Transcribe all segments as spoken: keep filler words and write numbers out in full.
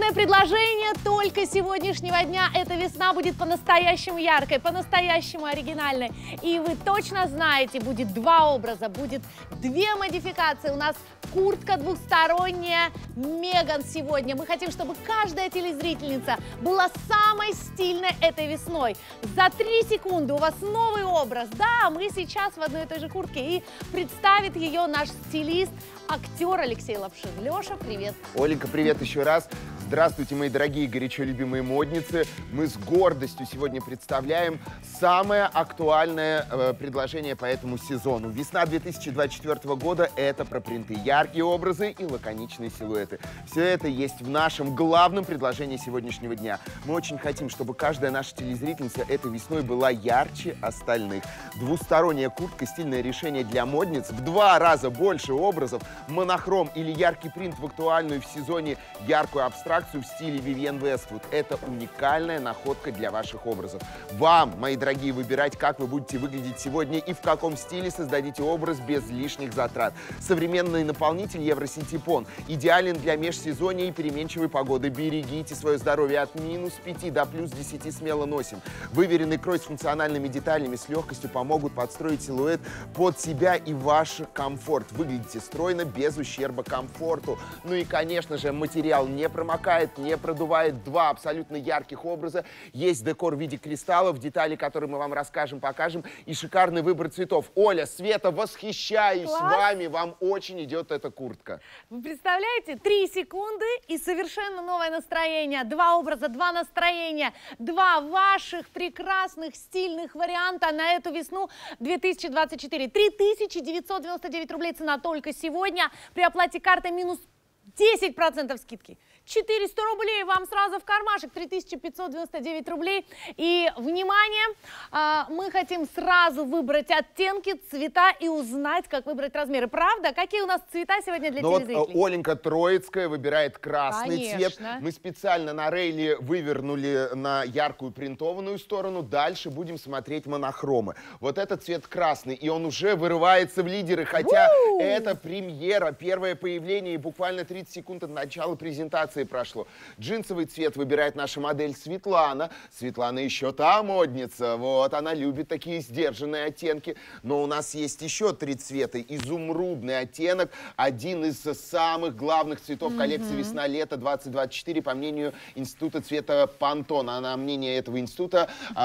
Главное предложение только сегодняшнего дня. Эта весна будет по-настоящему яркой, по-настоящему оригинальной. И вы точно знаете, будет два образа, будет две модификации. У нас куртка двухсторонняя Меган сегодня. Мы хотим, чтобы каждая телезрительница была самой стильной этой весной. За три секунды у вас новый образ. Да, мы сейчас в одной и той же куртке. И представит ее наш стилист, актер Алексей Лапшин. Леша, привет. Оленька, привет еще раз. Здравствуйте, мои дорогие, горячо любимые модницы. Мы с гордостью сегодня представляем самое актуальное э, предложение по этому сезону. Весна две тысячи двадцать четвёртого года – это про принты, яркие образы и лаконичные силуэты. Все это есть в нашем главном предложении сегодняшнего дня. Мы очень хотим, чтобы каждая наша телезрительница этой весной была ярче остальных. Двусторонняя куртка – стильное решение для модниц, в два раза больше образов, монохром или яркий принт в актуальную в сезоне яркую абстракцию в стиле Вивьен Вествуд. Это уникальная находка для ваших образов. Вам, мои дорогие, выбирать, как вы будете выглядеть сегодня и в каком стиле создадите образ без лишних затрат. Современный наполнитель Евросинтепон идеален для межсезонья и переменчивой погоды. Берегите свое здоровье, от минус пяти до плюс десяти смело носим. Выверенный крой с функциональными деталями с легкостью помогут подстроить силуэт под себя и ваш комфорт. Выглядите стройно, без ущерба комфорту. Ну и, конечно же, материал не промокает, не продувает. Два абсолютно ярких образа. Есть декор в виде кристаллов, детали, которые мы вам расскажем, покажем, и шикарный выбор цветов. Оля, Света, восхищаюсь Класс. вами. Вам очень идет эта куртка. Вы представляете? Три секунды и совершенно новое настроение. Два образа, два настроения, два ваших прекрасных стильных варианта на эту весну две тысячи двадцать четыре. три тысячи девятьсот девяносто девять рублей цена только сегодня. При оплате карты минус десять процентов скидки. четыреста рублей вам сразу в кармашек, три тысячи пятьсот девяносто девять рублей. И, внимание, мы хотим сразу выбрать оттенки, цвета и узнать, как выбрать размеры. Правда? Какие у нас цвета сегодня для Но телезрителей? Вот Оленька Троицкая выбирает красный Конечно. цвет. Мы специально на рейле вывернули на яркую принтованную сторону. Дальше будем смотреть монохромы. Вот этот цвет красный, и он уже вырывается в лидеры, хотя У-у-у! это премьера, первое появление, и буквально тридцать секунд от начала презентации прошло. Джинсовый цвет выбирает наша модель Светлана. Светлана еще та модница. Вот, она любит такие сдержанные оттенки. Но у нас есть еще три цвета. Изумрудный оттенок. Один из самых главных цветов mm-hmm. коллекции «Весна-лето двадцать двадцать четыре», по мнению Института цвета Pantone. А на мнение этого института э,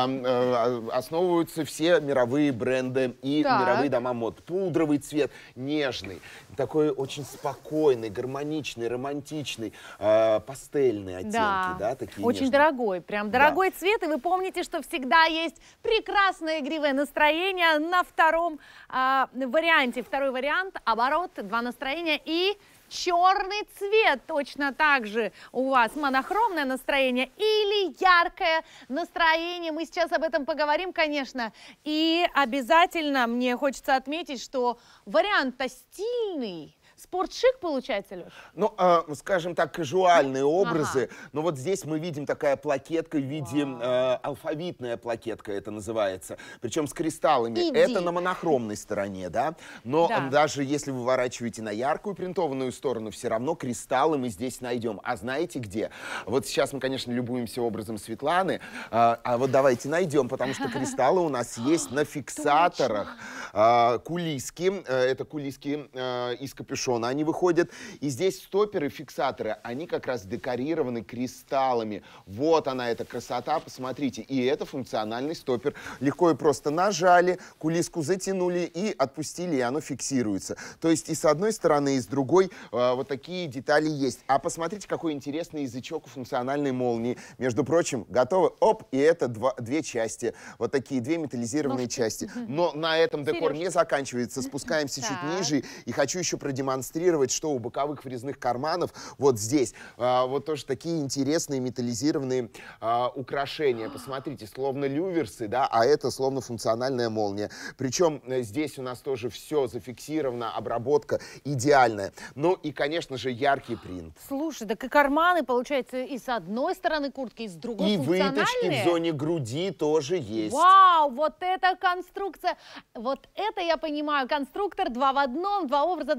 э, основываются все мировые бренды и так. мировые дома мод. Пудровый цвет, нежный, такой очень спокойный, гармоничный, романтичный, э, пастельные оттенки, да, да такие очень нежные. дорогой, прям дорогой да. цвет, и вы помните, что всегда есть прекрасное игривое настроение на втором э, варианте. Второй вариант, оборот, два настроения и черный цвет. Точно так же у вас монохромное настроение или яркое настроение. Мы сейчас об этом поговорим, конечно. И обязательно мне хочется отметить, что вариант-то стильный. Спортшик получается, Леш? Ну, э, скажем так, кажуальные образы. Ага. Но вот здесь мы видим такая плакетка в виде, э, алфавитная плакетка это называется. Причем с кристаллами. Иди. Это на монохромной стороне, да? Но да. даже если вы выворачиваете на яркую принтованную сторону, все равно кристаллы мы здесь найдем. А знаете где? Вот сейчас мы, конечно, любуемся образом Светланы. Э, а вот давайте найдем, потому что кристаллы у нас есть на фиксаторах. Э, кулиски. Э, это кулиски э, из капюшона. Они выходят, и здесь стоперы, фиксаторы, они как раз декорированы кристаллами. Вот она, эта красота, посмотрите. И это функциональный стопер. Легко и просто нажали, кулиску затянули и отпустили, и оно фиксируется. То есть и с одной стороны, и с другой э, вот такие детали есть. А посмотрите, какой интересный язычок у функциональной молнии. Между прочим, готовы. Оп, и это два, две части. Вот такие две металлизированные Ножки. части. Но на этом декор Сережки. не заканчивается. Спускаемся чуть ниже. И хочу еще продемонстрировать, что у боковых врезных карманов вот здесь а, вот тоже такие интересные металлизированные а, украшения. Посмотрите, словно люверсы, да, а это словно функциональная молния. Причем здесь у нас тоже все зафиксировано, обработка идеальная. Ну и, конечно же, яркий принт. Слушай, так и карманы, получается, и с одной стороны куртки, и с другой И функциональные. выточки в зоне груди тоже есть. Вау, вот эта конструкция, вот это я понимаю, конструктор два в одном, два образа, два настроения.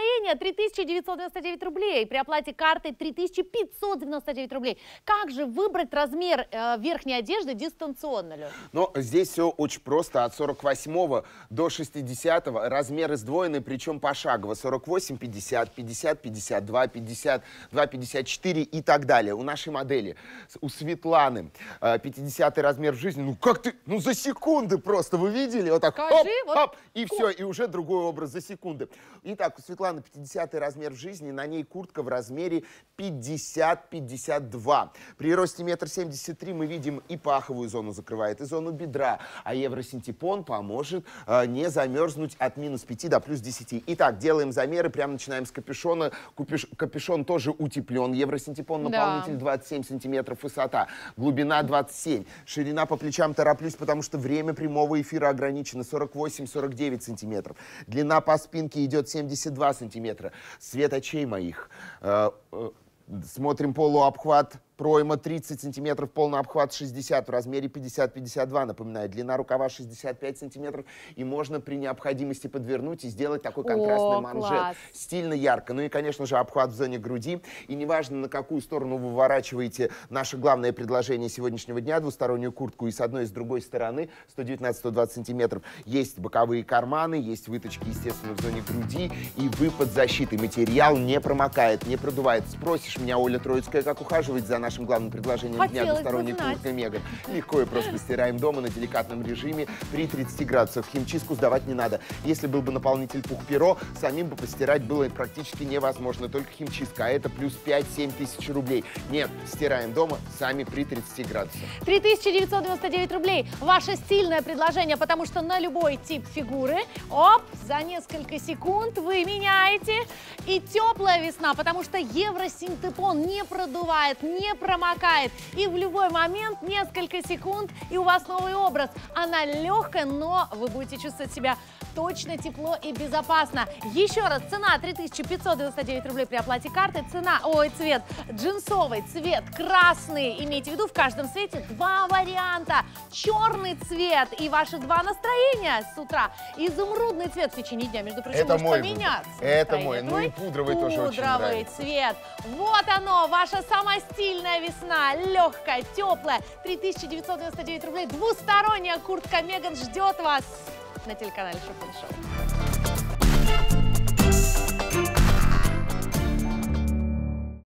настроения три тысячи девятьсот девяносто девять рублей. При оплате карты три тысячи пятьсот девяносто девять рублей. Как же выбрать размер э, верхней одежды дистанционно, Лёш? Но здесь все очень просто. От сорок восьмого до шестидесятого размеры сдвоены, причем пошагово. сорок восемь, пятьдесят, пятьдесят, пятьдесят два, пятьдесят два, пятьдесят четыре и так далее. У нашей модели, у Светланы, пятидесятый размер в жизни. Ну как ты, ну за секунды просто, вы видели? Вот так, Скажи, хоп, вот хоп, и все, и уже другой образ за секунды. Итак, у Светланы пятидесятый размер в жизни, на ней куртка в размере пятьдесят пятьдесят два. При росте метр семьдесят три мы видим и паховую зону закрывает, и зону бедра, а евросинтепон поможет э, не замерзнуть от минус пяти до плюс десяти. Итак, делаем замеры, прямо начинаем с капюшона. Купиш, капюшон тоже утеплен, евросинтепон, наполнитель Да. двадцать семь сантиметров, высота, глубина двадцать семь, ширина по плечам тороплюсь, потому что время прямого эфира ограничено сорок восемь — сорок девять сантиметров. Длина по спинке идет семьдесят два сантиметра. Свет очей моих. Э, э, смотрим полуобхват. Пройма тридцать сантиметров, полный обхват шестьдесят, в размере пятьдесят — пятьдесят два, напоминаю. Длина рукава шестьдесят пять сантиметров, и можно при необходимости подвернуть и сделать такой контрастный О, манжет. класс. Стильно, ярко. Ну и, конечно же, обхват в зоне груди. И неважно, на какую сторону вы выворачиваете наше главное предложение сегодняшнего дня, двустороннюю куртку, и с одной, и с другой стороны, сто девятнадцать — сто двадцать сантиметров, есть боковые карманы, есть выточки, естественно, в зоне груди, и вы под защитой. Материал не промокает, не продувает. Спросишь меня, Оля Троицкая, как ухаживать за нашим главным предложением дня, Хотелось бы двусторонняя знать. куртка Меган. Легко и просто стираем дома на деликатном режиме при тридцати градусах. Химчистку сдавать не надо. Если был бы наполнитель пух-перо, самим бы постирать было практически невозможно. Только химчистка, а это плюс пять-семь тысяч рублей. Нет, стираем дома сами при тридцати градусах. три тысячи девятьсот девяносто девять рублей. Ваше стильное предложение, потому что на любой тип фигуры, оп, за несколько секунд вы меняете. И теплая весна, потому что евросинтепон не продувает, не промокает. И в любой момент, несколько секунд, и у вас новый образ. Она легкая, но вы будете чувствовать себя точно, тепло и безопасно. Еще раз, цена три тысячи пятьсот девяносто девять рублей при оплате карты. Цена, ой, цвет джинсовый, цвет красный. Имейте в виду, в каждом цвете два варианта. Черный цвет и ваши два настроения с утра. Изумрудный цвет в течение дня, между прочим, Это может мой поменяться. выбор. Это Настроение мой. Ну и твой. пудровый тоже очень Пудровый нравится. цвет. Вот оно, ваша самая стильная весна. Легкая, теплая. три тысячи девятьсот девяносто девять рублей. Двусторонняя куртка Меган ждет вас на телеканале Шоппинг Шоу.